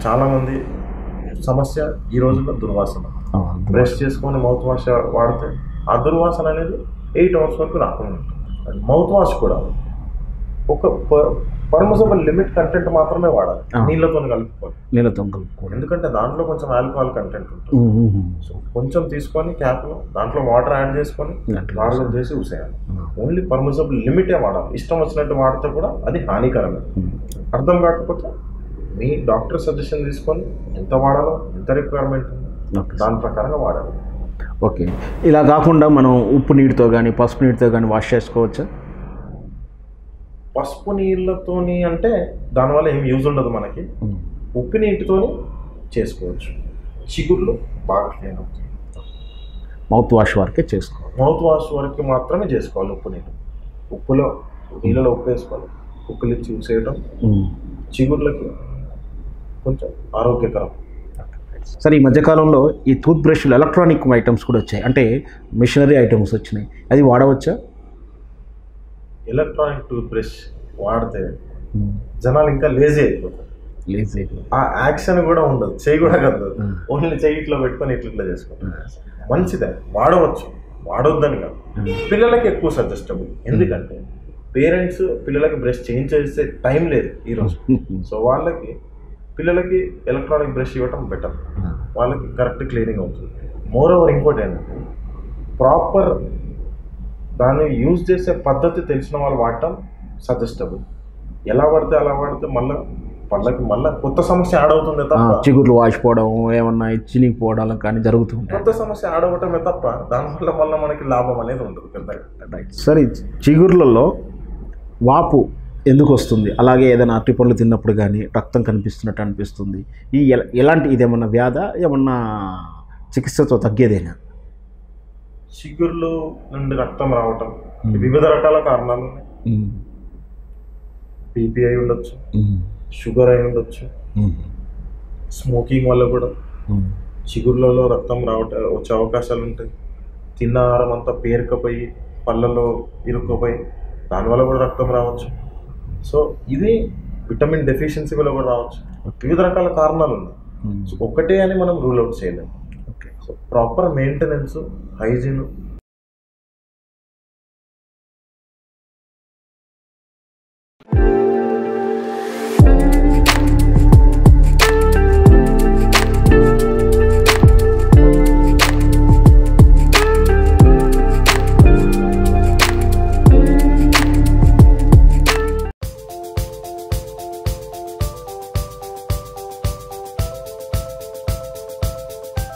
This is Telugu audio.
చాలామంది సమస్య ఈ రోజుల్లో దుర్వాసన. బ్రష్ చేసుకొని మౌత్ వాష్ వాడితే ఆ దుర్వాసన అనేది 8 hours వరకు రాకుండా ఉంటుంది. మౌత్ వాష్ కూడా ఒక పర్మిసబుల్ లిమిట్ కంటెంట్ మాత్రమే వాడాలి, నీళ్ళతో కలుపుకోవాలి. ఎందుకంటే దాంట్లో కొంచెం ఆల్కహాల్ కంటెంట్ ఉంటుంది. సో కొంచెం తీసుకొని క్యాప్లో దాంట్లో వాటర్ యాడ్ చేసుకొని గార్గల్ చేసి ఊసేయాలి. ఓన్లీ పర్మిసబుల్ లిమిటే వాడాలి. ఇష్టం వచ్చినట్టు వాడితే కూడా అది హానికరమే. అర్థం కాకపోతే మీ డాక్టర్ సజెషన్ తీసుకొని ఎంత వాడాలో, ఎంత రిక్వైర్మెంట్ ఉందో దాని ప్రకారంగా వాడాలి. ఓకే, ఇలా కాకుండా మనం ఉప్పు నీటితో కానీ పసుపు నీటితో కానీ వాష్ చేసుకోవచ్చా? పసుపు నీళ్ళతోని అంటే దానివల్ల ఏం యూజ్ ఉండదు మనకి. ఉప్పు నీటితోని చేసుకోవచ్చు. చిగుర్లు బాగా క్లీన్ అవుతుంది. మౌత్ వాష్ వరకే చేసుకోవాలి. మౌత్ వాష్ వరకు మాత్రమే చేసుకోవాలి. ఉప్పు నీళ్ళలో ఉప్పు వేసుకోవాలి. ఉప్పులిచ్చి ఊసేయడం చిగుర్లకి కొంచెం ఆరోగ్యకరం. సరే, ఈ మధ్యకాలంలో ఈ టూత్ బ్రష్లు ఎలక్ట్రానిక్ ఐటమ్స్ కూడా వచ్చాయి, అంటే మిషనరీ ఐటమ్స్ వచ్చినాయి. అది వాడవచ్చా? ఎలక్ట్రానిక్ టూత్ బ్రష్ వాడితే జనాలు ఇంకా లేజీ అయిపోతారు. ఆ యాక్షన్ కూడా ఉండదు, చెయ్యి కూడా కదదు. ఓన్లీ చెయ్యి ఇట్లా పెట్టుకొని ఇట్లా చేసుకుంటారు. మంచిదే, వాడవచ్చు, వాడొద్దని కాదు. పిల్లలకి ఎక్కువ సజెస్టబుల్. ఎందుకంటే పేరెంట్స్ పిల్లలకి బ్రష్ చేంజ్ చేసే టైం లేదు ఈరోజు. సో పిల్లలకి ఎలక్ట్రానిక్ బ్రష్ ఇవ్వటం బెటర్. వాళ్ళకి కరెక్ట్ క్లీనింగ్ అవుతుంది. మోర్ ఓవర్ ఇంకోటి ఏంటంటే ప్రాపర్ దాన్ని యూజ్ చేసే పద్ధతి తెలిసిన వాళ్ళు వాడటం సజెస్టబుల్. ఎలా పడితే అలా వాడితే పళ్ళకి మళ్ళీ కొత్త సమస్య యాడ్ అవుతుంది తప్ప, చిగుర్లు వాచిపోవడం, ఏమన్నా చినిగిపోవడం కానీ జరుగుతుంది. కొత్త సమస్య యాడ్ అవ్వటమే తప్ప దానివల్ల మళ్ళీ మనకి లాభం అనేది ఉండదు పెద్దగా. సరే, చిగుర్లలో వాపు ఎందుకు వస్తుంది? అలాగే ఏదైనా అరటి పళ్ళు తిన్నప్పుడు కానీ రక్తం కనిపిస్తున్నట్టు అనిపిస్తుంది. ఎలాంటి ఇదేమన్నా వ్యాధ, ఏమన్నా చికిత్సతో తగ్గేదేనా? చిగుర్లు నుండి రక్తం రావటం వివిధ రకాల కారణాలు ఉన్నాయి. బీపీ అయి ఉండొచ్చు, షుగర్ అయి ఉండొచ్చు, స్మోకింగ్ వల్ల కూడా చిగుర్లలో రక్తం వచ్చే అవకాశాలు ఉంటాయి. తిన్న ఆహారం అంతా పేరుకపోయి పళ్ళలో ఇరుక్కుపోయి దానివల్ల కూడా రక్తం రావచ్చు. సో ఇది విటమిన్ డెఫిషియన్సీ వల్ల కూడా రావచ్చు. వివిధ రకాల కారణాలు ఉన్నాయి. సో ఒకటే అని మనం రూల్ అవుట్ చేయలేము. So proper maintenance, hygiene